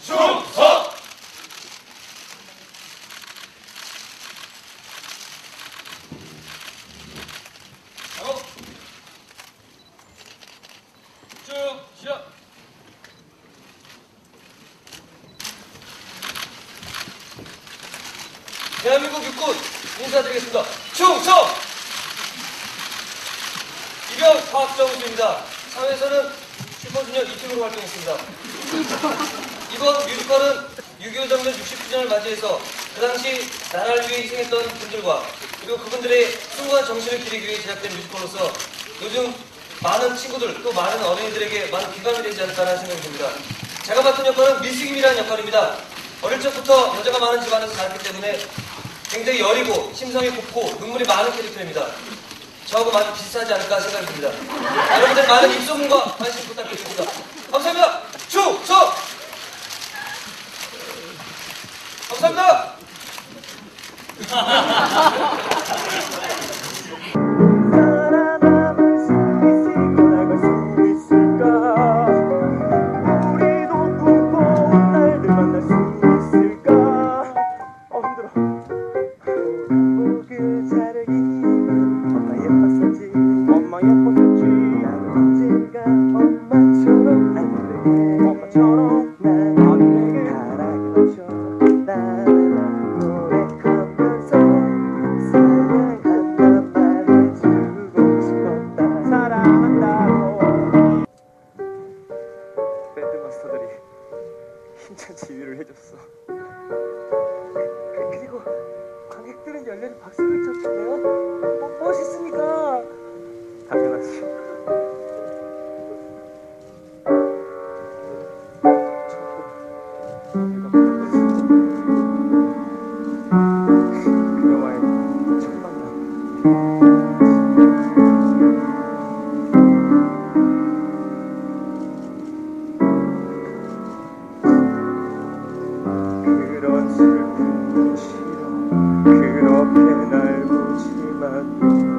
충성! 작업! 쭉 시작! 대한민국 육군 인사드리겠습니다. 충성! 이병 박정수입니다. 사회에서는 슈퍼주니어 2팀으로 활동했습니다. 이번 뮤지컬은 6.25 정년 60주년을 맞이해서 그 당시 나라를 위해 희생했던 분들과 그리고 그분들의 숭고한 정신을 기리기 위해 제작된 뮤지컬로서 요즘 많은 친구들 또 많은 어린이들에게 많은 귀감이 되지 않을까라는 생각이 듭니다. 제가 맡은 역할은 미숙임이라는 역할입니다. 어릴 적부터 여자가 많은 집안에서 자랐기 때문에 굉장히 여리고 심성이 곱고 눈물이 많은 캐릭터입니다. 저하고 많이 비슷하지 않을까 생각이 듭니다. 여러분들 많은 입소문과 관심 부탁드립니다. 감사합니다. 충성! 감사합니다. 밴드마스터들이 힘찬 지휘를 해줬어. 그리고 관객들은 열렬히 박수를 쳤는데요. 멋있으니까 당연하지. 그녀와의 첫 만남. 그런 슬픔도 싫어. 그렇게 날 보지만